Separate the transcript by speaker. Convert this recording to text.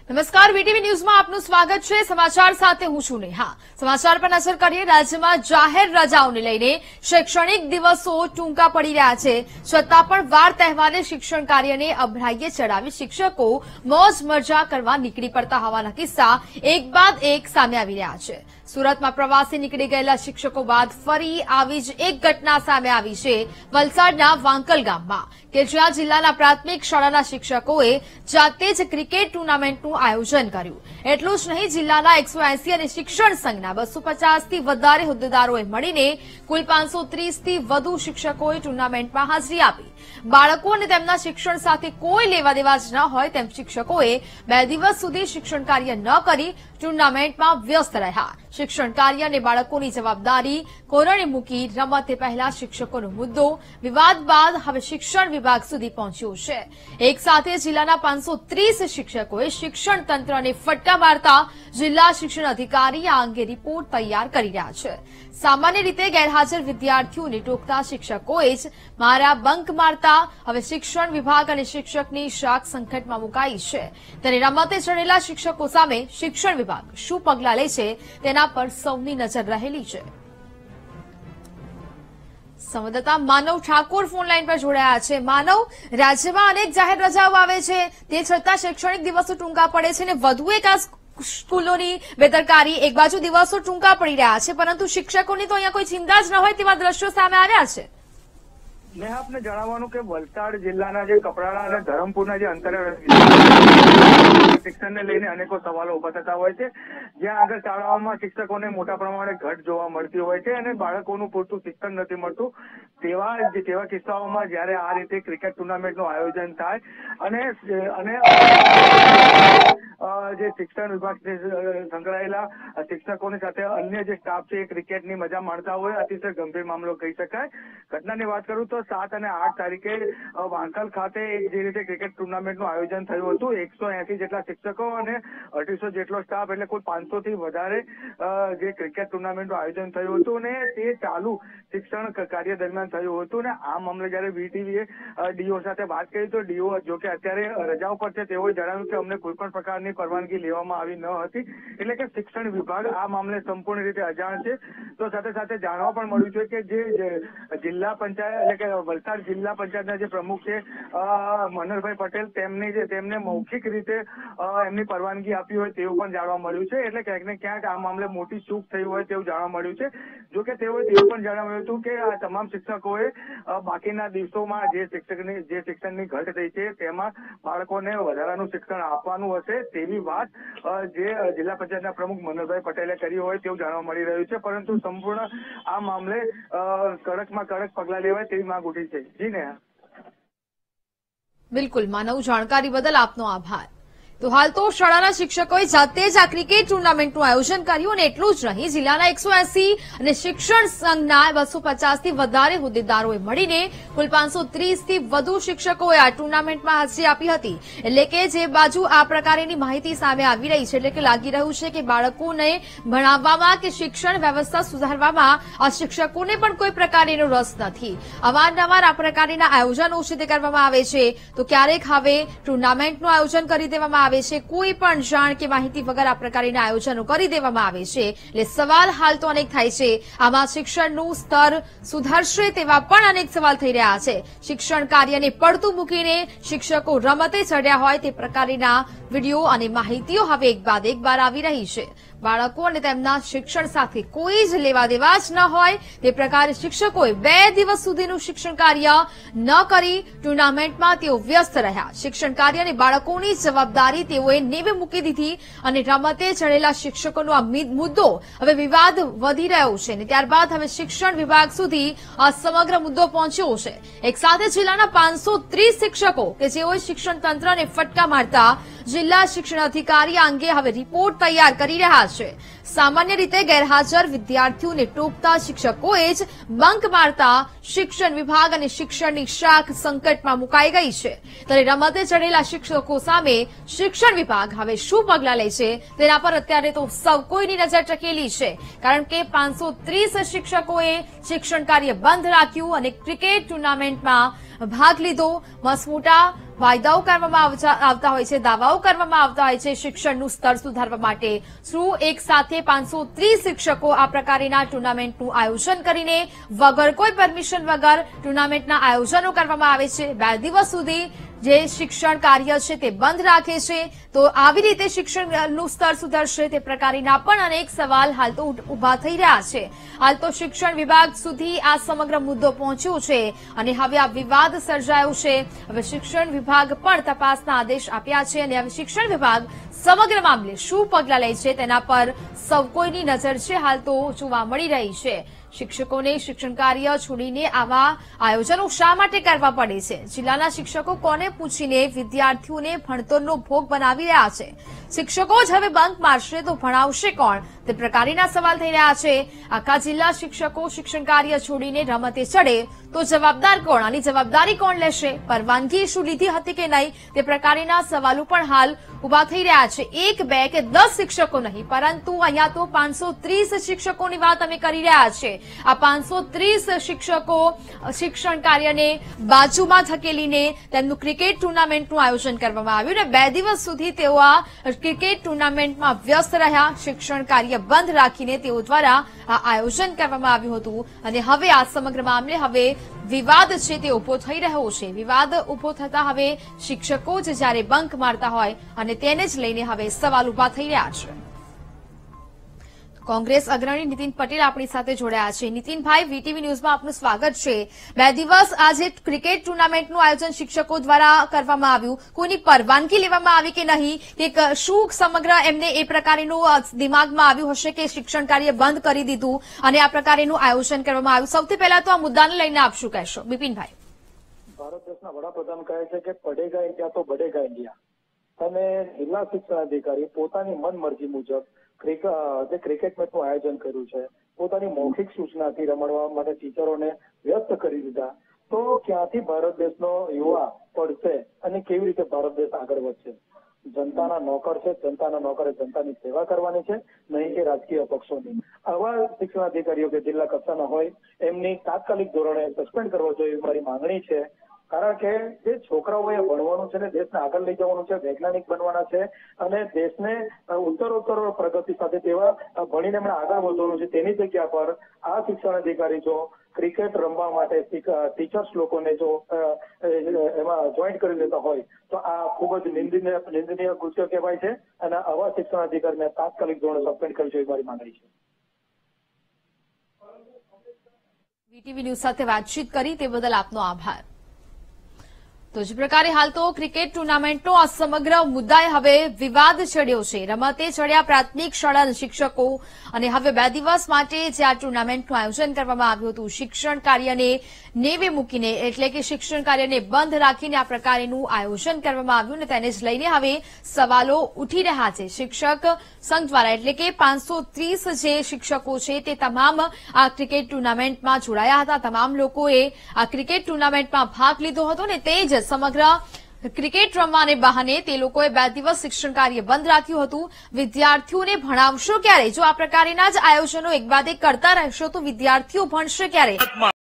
Speaker 1: નમસ્કાર, વીટીવી ન્યૂઝમાં આપનું સ્વાગત છે। સમાચાર સાથે હું છું નેહા। સમાચાર પર નજર કરીએ। રાજ્યમાં જાહેર રજાઓને લઈને શૈક્ષણિક દિવસો ટૂંકા પડી રહ્યા છે, છતાં પણ વાર તહેવારે શિક્ષણ કાર્યને અભરાઈએ ચડાવી શિક્ષકો મોજ મજા કરવા નીકળી પડતા હોવાના કિસ્સા એક બાદ એક સામે આવી રહ્યા છે। સુરતમાં પ્રવાસે નીકળી ગયેલા શિક્ષકો બાદ ફરી આવી જ એક ઘટના સામે આવી છે વલસાડના વાંકલ ગામમાં, કે જ્યાં જિલ્લાના પ્રાથમિક શાળાના શિક્ષકોએ જાતે જ ક્રિકેટ ટુર્નામેન્ટનું આયોજન કર્યું। એટલું જ નહીં, જિલ્લાના 180 અને શિક્ષણ સંઘના 250 થી વધારે હોદ્દેદારોએ મળીને કુલ 530 થી વધુ શિક્ષકોએ ટુર્નામેન્ટમાં હાજરી આપી। બાળકો અને તેમના શિક્ષણ સાથે કોઈ લેવા દેવા જ ન હોય તેમ શિક્ષકોએ 2 દિવસ સુધી શિક્ષણ કાર્ય ન કરી ટુર્નામેન્ટમાં વ્યસ્ત રહ્યા। શિક્ષણ કાર્ય અને બાળકોની જવાબદારી કોરણે મૂકી રમતે પહેલા શિક્ષકોનો મુદ્દો વિવાદ બાદ હવે શિક્ષણ વિભાગ સુધી પહોંચ્યો છે। એક સાથે જિલ્લાના 530 શિક્ષકોએ શિક્ષણ તંત્રને ફટકા મારતા જિલ્લા શિક્ષણ અધિકારી આ અંગે રિપોર્ટ તૈયાર કરી રહ્યા છે। સામાન્ય રીતે ગેરહાજર વિદ્યાર્થીઓને ટોકતા શિક્ષકોએ જ મારા બંક મારતા હવે શિક્ષણ વિભાગ અને શિક્ષકની શાખ સંકટમાં મુકાઈ છે। ત્યારે રમતે ચડેલા શિક્ષકો સામે શિક્ષણ વિભાગ શું પગલાં લે છે તેના પર સૌની નજર રહેલી છે। સંવાદદાતા માનવ ઠાકોર ફોન લાઈન પર જોડાયા છે। માનવ, રાજ્યમાં અનેક જાહેર રજાઓ આવે છે, તે છતાં શૈક્ષણિક દિવસો ટૂંકા પડે છે અને વધુ એક આ સ્કૂલોની બેદરકારી, એક બાજુ દિવસો ટૂંકા પડી રહ્યા છે પરંતુ શિક્ષકોની તો અહીંયા કોઈ ચિંતા જ ન હોય તેવા દ્રશ્યો સામે આવ્યા છે।
Speaker 2: મેં આપને જણાવવાનું કે વલસાડ જિલ્લાના જે કપરાડા અને ધરમપુરના જે અંતરે શિક્ષણને લઈને અનેકો સવાલો ઉભા થતા હોય છે, જ્યાં આગળ શાળાઓમાં શિક્ષકોને મોટા પ્રમાણે ઘટ જોવા મળતી હોય છે અને બાળકોનું પૂરતું શિક્ષણ નથી મળતું। તેવા કિસ્સાઓમાં જયારે આ રીતે ક્રિકેટ ટુર્નામેન્ટનું આયોજન થાય અને જે શિક્ષણ વિભાગ સંકળાયેલા શિક્ષકોની સાથે અન્ય જે સ્ટાફ છે એ ક્રિકેટની મજા માણતા હોય, અતિશય ગંભીર મામલો કહી શકાય। ઘટનાની વાત કરું તો 7 અને 8 તારીખે વાંકલ ખાતે જે રીતે ક્રિકેટ ટુર્નામેન્ટનું આયોજન થયું હતું, 180 જેટલા શિક્ષકો અને 250 જેટલો સ્ટાફ, એટલે કુલ 500 થી વધારે જે ક્રિકેટ ટુર્નામેન્ટનું આયોજન થયું હતું અને તે ચાલુ શિક્ષણ કાર્ય દરમિયાન થયું હતું। અને આ મામલે જયારે વીટીવીએ ડીઓ સાથે વાત કરી તો ડીઓ જો કે અત્યારે રજાઓ પર છે, તેઓએ જણાવ્યું કે અમને કોઈ પણ પ્રકારની પરવાનગી લેવામાં આવી ન હતી, એટલે કે શિક્ષણ વિભાગ આ મામલે સંપૂર્ણ રીતે અજાણ છે। તો સાથે સાથે જાણવા પણ મળ્યું છે કે જે જિલ્લા પંચાયત એટલે કે વલસાડ જિલ્લા પંચાયતના જે પ્રમુખ છે મનોહરભાઈ પટેલ, તેમને મૌખિક રીતે એમની પરવાનગી આપી હોય તેવું પણ જાણવા મળ્યું છે। એટલે ક્યાંક ને ક્યાંક આ મામલે મોટી ચૂક થઈ હોય તેવું જાણવા મળ્યું છે। જોકે તેઓએ એવું પણ જણાવ્યું હતું કે આ તમામ શિક્ષકોએ બાકીના દિવસોમાં જે શિક્ષણની ઘટ થઈ છે તેમાં બાળકોને વધારાનું શિક્ષણ આપવાનું હશે તેવી વાત જે જિલ્લા પંચાયતના પ્રમુખ મનોહરભાઈ પટેલે કરી હોય તેવું જાણવા મળી રહ્યું છે। પરંતુ સંપૂર્ણ આ મામલે કડકમાં કડક પગલાં લેવાય તેવી માંગ ઉઠી છે। જી ને
Speaker 1: બિલકુલ માનવ, જાણકારી બદલ આપનો આભાર। તો હાલ તો શાળાના શિક્ષકોએ જાતે જ આ ક્રિકેટ ટુર્નામેન્ટનું આયોજન કર્યું અને એટલું જ નહીં, જિલ્લાના 180 અને શિક્ષણ સંઘના 250 થી વધારે હોદ્દેદારોએ મળીને કુલ 530 થી વધુ શિક્ષકોએ આ ટુર્નામેન્ટમાં હાજરી આપી હતી। એટલે કે જે બાજુ આ પ્રકારની માહિતી સામે આવી રહી છે, એટલે કે લાગી રહ્યું છે કે બાળકોને ભણાવવામાં કે શિક્ષણ વ્યવસ્થા સુધારવામાં આ શિક્ષકોને પણ કોઈ પ્રકારનો રસ નથી। અવારનવાર આ પ્રકારના આયોજનો છે તે કરવામાં આવે છે, તો ક્યારેક હવે ટુર્નામેન્ટનું આયોજન કરી દેવામાં આવે છે, કોઈ પણ જાણ કે માહિતી વગર આ પ્રકારના આયોજનો કરી દેવામાં આવે છે। એટલે સવાલ હાલ તો અનેક થાય છે, આમાં શિક્ષણનું સ્તર સુધરશે તેવા પણ અનેક સવાલ થઈ રહ્યા છે। શિક્ષણ કાર્યને પડતું મૂકીને શિક્ષકો રમતે ચડ્યા હોય તે પ્રકારના વિડીયો અને માહિતીઓ હવે એક બાદ એક બાર આવી રહી છે। બાળકો અને તેમના શિક્ષણ સાથે કોઈ જ લેવા દેવા જ ન હોય તે પ્રકારે શિક્ષકોએ 2 દિવસ સુધીનું શિક્ષણ કાર્ય ન કરી ટુર્નામેન્ટમાં તેઓ વ્યસ્ત રહ્યા। શિક્ષણ કાર્ય અને બાળકોની જવાબદારી તેઓએ નેવે મૂકી દીધી અને રમતે ચડેલા શિક્ષકોનો આ મુદ્દો હવે વિવાદ વધી રહ્યો છે અને ત્યારબાદ હવે શિક્ષણ વિભાગ સુધી આ સમગ્ર મુદ્દો પહોંચ્યો છે। એક સાથે જિલ્લાના 530 શિક્ષકો કે જેઓએ શિક્ષણ તંત્રને ફટકા મારતા જિલ્લા શિક્ષણ અધિકારી આ અંગે હવે રિપોર્ટ તૈયાર કરી રહ્યા છે। સામાન્ય રીતે ગેરહાજર વિદ્યાર્થીઓને ટોકતા શિક્ષકોએ જ બંક મારતા શિક્ષણ વિભાગ અને શિક્ષણની શાખ સંકટમાં મુકાઈ ગઈ છે। ત્યારે રમતે ચડેલા શિક્ષકો સામે શિક્ષણ વિભાગ હવે શું પગલાં લે છે તેના પર અત્યારે તો સૌ કોઈની નજર ટકેલી છે, કારણ કે 530 શિક્ષકોએ શિક્ષણ કાર્ય બંધ રાખ્યું અને ક્રિકેટ ટુર્નામેન્ટમાં ભાગ લીધો। મસમોટા વાયદાઓ કરવામાં આવતા હોય છે, દાવાઓ કરવામાં આવતા હોય છે શિક્ષણનું સ્તર સુધારવા માટે. શું એક સાથે 530 શિક્ષકો આ પ્રકારના ટુર્નામેન્ટનું આયોજન કરીને વગર કોઈ પરમિશન વગર ટુર્નામેન્ટના આયોજનો કરવામાં આવે છે? 2 દિવસ સુધી જે શિક્ષણ કાર્ય છે તે બંધ રાખે છે, તો આવી રીતે શિક્ષણનું સ્તર સુધરશે તે પ્રકારના પણ અનેક સવાલ હાલ તો ઉભા થઈ રહ્યા છે. હાલ તો શિક્ષણ વિભાગ સુધી આ સમગ્ર મુદ્દો પહોંચ્યો છે અને હવે આ વિવાદ સર્જાયો છે. હવે શિક્ષણ વિભાગ પણ તપાસના આદેશ આપ્યા છે અને હવે શિક્ષણ વિભાગ સમગ્ર મામલે શું પગલાં લે છે તેના પર સૌ કોઈની નજર છે હાલ તો જોવા મળી રહી છે. શિક્ષકોને શિક્ષણ કાર્ય છોડીને આવા આયોજનો શા માટે કરવા પડે છે? જિલ્લાના શિક્ષકો કોને પૂછીને વિદ્યાર્થીઓને ભણતરનો ભોગ બનાવી રહ્યા છે? શિક્ષકો જ હવે બંક મારશે તો ભણાવશે કોણ? તે પ્રકારના સવાલ થઈ રહ્યા છે. આખા જિલ્લા શિક્ષકો શિક્ષણ કાર્ય છોડીને રમતે ચડે તો જવાબદાર કોણ? આની જવાબદારી કોણ લેશે? પરવાનગી શું લીધી હતી કે નહીં? તે પ્રકારના સવાલો પણ હાલ ઉભા થઈ રહ્યા છે. 1, 2 કે 10 શિક્ષકો નહીં, પરંતુ અહીંયા તો 530 શિક્ષકોની વાત અમે કરી રહ્યા છે. આ 530 શિક્ષકો શિક્ષણ કાર્યને બાજુમાં ધકેલીને તેમનું ક્રિકેટ ટુર્નામેન્ટનું આયોજન કરવામાં આવ્યું અને 2 દિવસ સુધી તેઓ આ ક્રિકેટ ટુર્નામેન્ટમાં વ્યસ્ત રહ્યા. શિક્ષણ કાર્ય બંધ રાખીને તેઓ દ્વારા આ આયોજન કરવામાં આવ્યું હતું અને હવે આ સમગ્ર મામલે હવે વિવાદ છે તે ઉભો થઈ રહ્યો છે. વિવાદ ઉભો થતા હવે શિક્ષકો જ જ્યારે બંક મારતા હોય અને તેને જ લઈને હવે સવાલ ઉભા થઈ રહ્યા છે. કોંગ્રેસ અગ્રણી નીતિન પટેલ આપણી સાથે જોડાયા છે. નીતિનભાઈ, વીટીવી ન્યૂઝમાં આપનું સ્વાગત છે. 2 દિવસ આજે ક્રિકેટ ટુર્નામેન્ટનું આયોજન શિક્ષકો દ્વારા કરવામાં આવ્યું. કોઈની પરવાનગી લેવામાં આવી કે નહીં, કે શું સમગ્ર એમને એ પ્રકારનું દિમાગમાં આવ્યું હશે કે શિક્ષણ કાર્ય બંધ કરી દીધું અને આ પ્રકારનું આયોજન કરવામાં આવ્યું? સૌથી પહેલા તો આ મુદ્દાને લઈને આપ શું કહેશો? બિપિનભાઈ.
Speaker 3: ભારત દેશના વડાપ્રધાન કહે છે કે પડેગા ઇન્ડિયા તો બઢેગા ઇન્ડિયા, અને જિલ્લા શિક્ષણ અધિકારી પોતાની મનમરજી મુજબ જે ક્રિકેટ મેચનું આયોજન કર્યું છે, પોતાની મૌખિક સૂચનાથી રમાડવા માટે ટીચરોને વ્યસ્ત કરી દીધા, તો ક્યાંથી ભારત દેશનો યુવા પડશે અને કેવી રીતે ભારત દેશ આગળ વધશે? જનતાના નોકર છે, જનતાના નોકરે જનતાની સેવા કરવાની છે, નહીં કે રાજકીય પક્ષોની. આવા શિક્ષણ અધિકારીઓ કે જિલ્લા કક્ષાના હોય એમની તાત્કાલિક ધોરણે સસ્પેન્ડ કરવો જોઈએ મારી માંગણી છે. કારણ કે જે છોકરાઓએ ભણવાનું છે ને દેશને આગળ લઈ જવાનું છે, વૈજ્ઞાનિક બનવાના છે અને દેશને ઉત્તરોત્તર પ્રગતિ સાથે તેવા ભણીને એમણે આગળ વધવાનું છે, તેની જગ્યા પર આ શિક્ષણ અધિકારી જો ક્રિકેટ રમવા માટે ટીચર્સ લોકોને જો એમાં જોઈન્ટ કરી લેતા હોય તો આ ખૂબ જ નિંદનીય કૃત્ય કહેવાય છે અને આવા શિક્ષણ અધિકારીને તાત્કાલિક ધોરણે સસ્પેન્ડ કરવી જોઈએ મારી માંગણી છે.
Speaker 1: વીટીવી ન્યૂઝ સાથે વાતચીત કરી તે બદલ આપનો આભાર. તો જ પ્રકારે હાલ તો ક્રિકેટ ટુર્નામેન્ટનો આ સમગ્ર મુદ્દાએ હવે વિવાદ છેડ્યો છે. રમતે ચડ્યા પ્રાથમિક શાળાના શિક્ષકો અને હવે 2 દિવસ માટે જે આ ટુર્નામેન્ટનું આયોજન કરવામાં આવ્યું હતું શિક્ષણ કાર્યને નેવે મૂકીને, એટલે કે શિક્ષણ કાર્યને બંધ રાખીને આ પ્રકારનું આયોજન કરવામાં આવ્યું અને તેને જ લઈને હવે સવાલો ઉઠી રહ્યા છે. શિક્ષક સંઘ દ્વારા, એટલે કે 530 જે શિક્ષકો છે તે તમામ આ ક્રિકેટ ટુર્નામેન્ટમાં જોડાયા હતા. તમામ લોકોએ આ ક્રિકેટ ટુર્નામેન્ટમાં ભાગ લીધો હતો અને તે જ સમગ્ર ક્રિકેટ રમવાને બહાને તે લોકોએ 2 દિવસ શિક્ષણ કાર્ય બંધ રાખ્યું હતું. વિદ્યાર્થીઓને ભણાવશો ક્યારે? જો આ પ્રકારના જ આયોજનો એક બાદ એક કરતા રહેશો તો વિદ્યાર્થીઓ ભણશે ક્યારે?